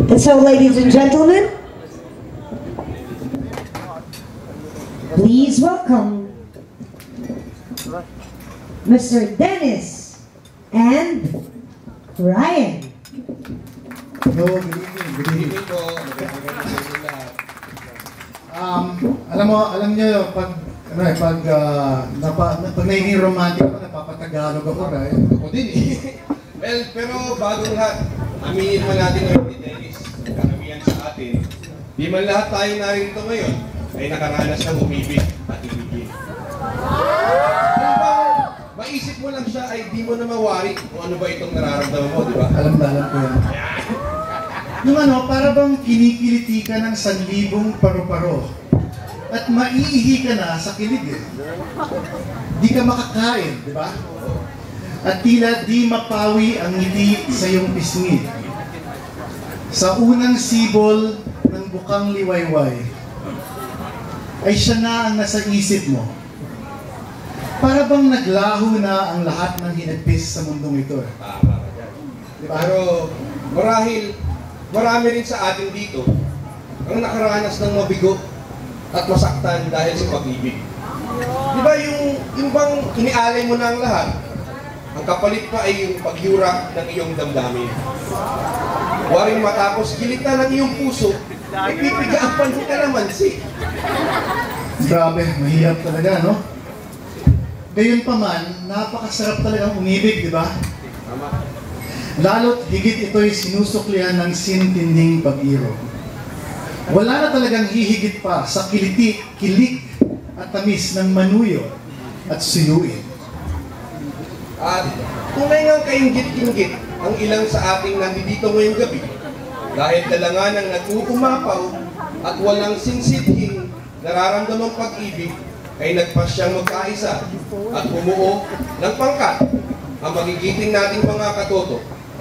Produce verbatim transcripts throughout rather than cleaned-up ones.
And so, ladies and gentlemen, please welcome Mister Dennis and Ryan. Hello, good evening. Good evening po. Um, alam mo, alam niyo, pag, ano eh, pag, uh, napa, pag naging romantic ako, napapatagalog ako, right? Ako din eh. Well, pero bago lahat, aminin man natin ngayon ni Dennis, karamihan sa atin, di man lahat tayo narito ngayon ay nakaranas ng umibig at ibigin. Kung bang maisip mo lang siya ay di mo na mawari kung ano ba itong nararamdaman mo, di ba? Alam na, alam ko yan. Yung ano, para bang kinikiliti ka ng sanlibong paru-paro at maiihi ka na sa kilig eh. Di ka makakain, di ba? At tila di mapawi ang ngiti sa iyong pisngi. Sa unang sibol ng bukang liwayway, ay siya na ang nasa isip mo. Para bang naglaho na ang lahat ng hinagpis sa mundong ito. Tama ka dyan. Diba? Pero marahil, marami rin sa atin dito ang nakaranas ng mabigo at masaktan dahil sa pag-ibig. Diba yung, yung bang inialay mo na ang lahat, ang kapalit pa ay yung pagyurak ng iyong damdamin. Waring matapos gilitan ng iyong puso, ipipigaan mo ka naman si. Grabe, mahirap talaga, no? Gayon pa man, napakasarap talagang umibig, di ba? Tama. Lalo't higit ito'y sinusuklian ng sintinding pag-iro. Wala na talagang hihigit pa sa kiliti, kilig at tamis ng manuyo at suyuin. At tunay nga kainggit-inggit ang ilang sa ating nandito ngayong gabi dahil dala ng nag-uumapaw at walang sinsidhing nararamdamang pag-ibig ay nagpasyang magkaisa at bumuo ng pangkat ang magigiting nating mga katoto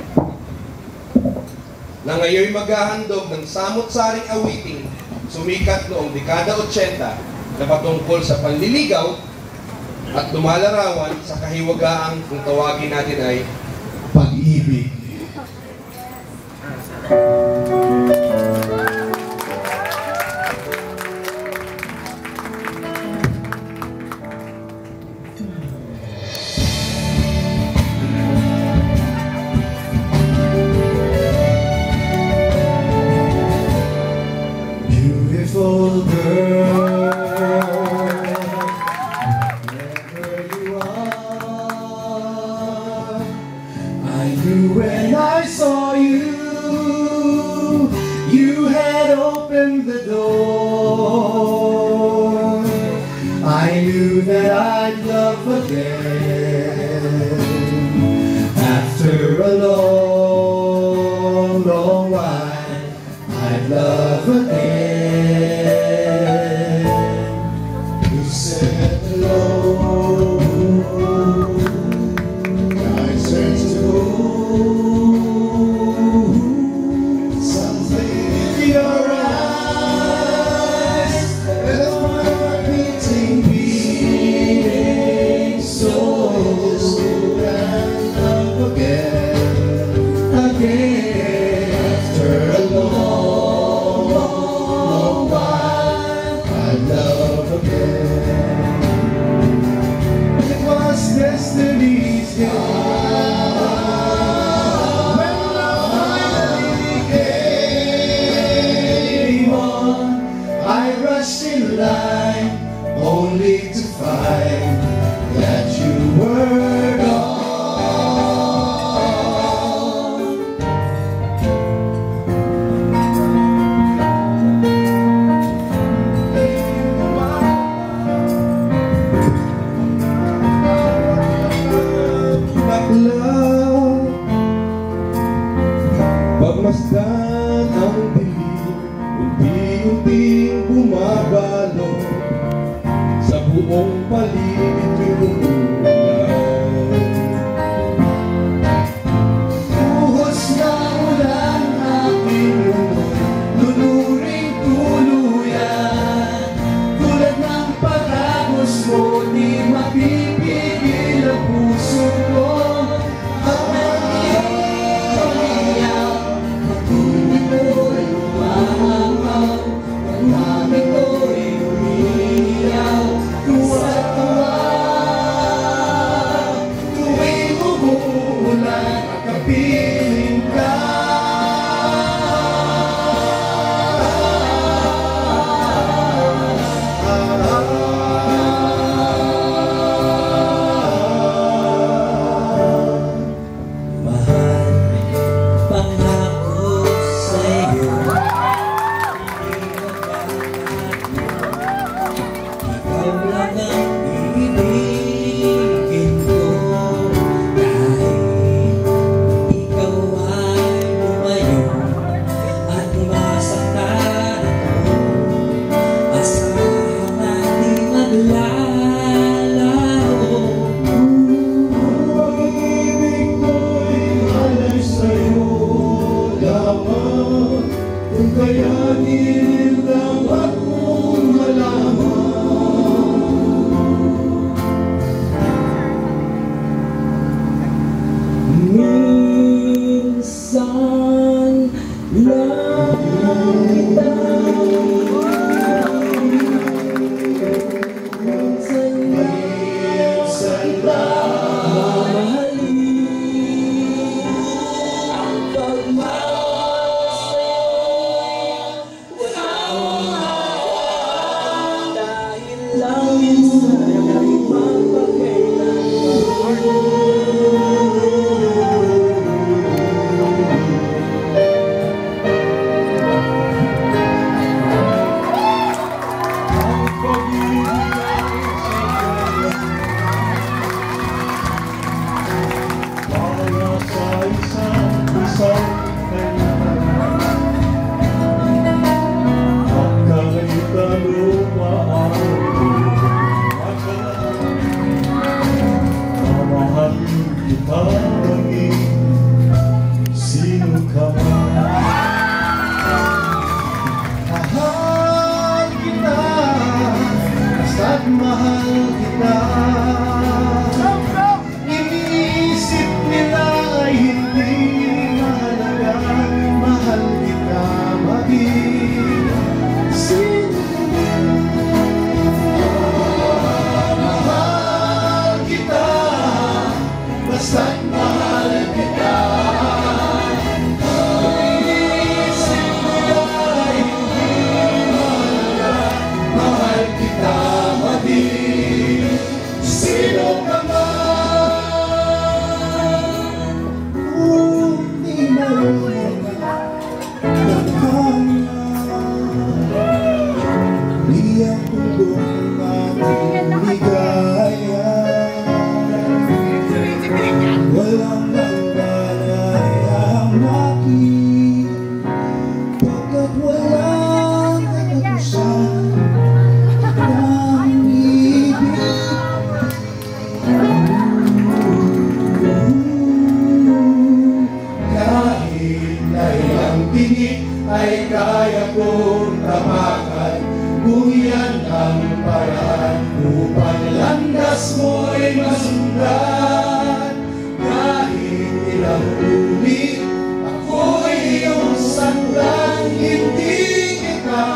na ngayon maghahandog ng samot-saring awiting sumikat noong dekada otsenta na patungkol sa panliligaw at lumalarawan sa kahiwagaan kung tawagin natin ay pag-ibig. Beautiful girl, when I saw you, you had opened the door. I knew that I'd love again. After a long, long while, I'd love again. You said hello, I said to only to find that you were gone. Bakla, pagmasdan ang dilim, unti-unting bumabalo sa buong paligid yung ulan. Buhos na ulan aking lunod, lunuring tuluyan. Tulad ng pagkagos mo, di mapipigil ang puso ko. At nag-iiyak, patuloy mo. kung kayanin lang akong malaman. Minsan lang kita, minsan lang mamahalin. Pagmamahal sa'yo, walang dahil lang minsan ay mapagkailanman. Sino ka man? Mahal kita, basta't mahal kita. Iniisip nila ay hindi mahalaga. Mahal kita maging sino ka man. Mahal kita, basta't mahal kita. Sino ka man, kung di marunong magkana, di ako doon magligaya. Walang langganay ang akin, pagkat walang katapusan ng ibig. Kahit na ilang tinik ay kaya kong tapakan, kung yan ang paraan upang landas mo'y masundan. Kahit ilang ulit ako'y iyong sandan, hindi kita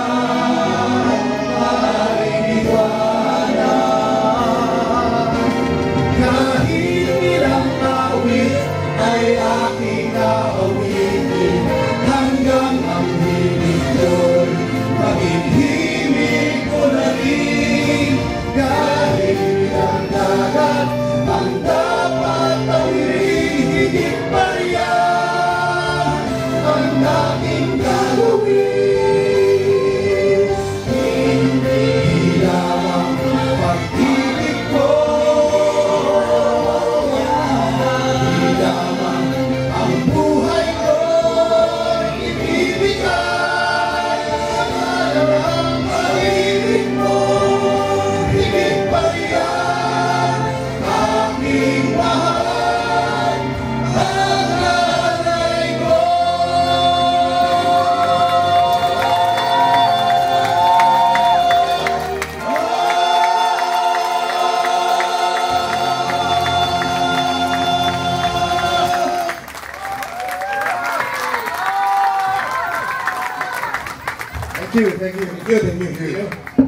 mainiwanan. Kahit ilang awit ay aking aawitin, hanggang ang hilig ko'y maging himig ko na rin. Kahit ilang dagat ang dapat tawirin, higit pa riyan ang aking gagawin. Hindi lamang pag-ibig ko, hindi lamang ang buhay ko ibibigay. Ang pag-ibig mo, higit pa riyan aking mahal, ang nanay ko. Thank you, thank you, thank you, thank you.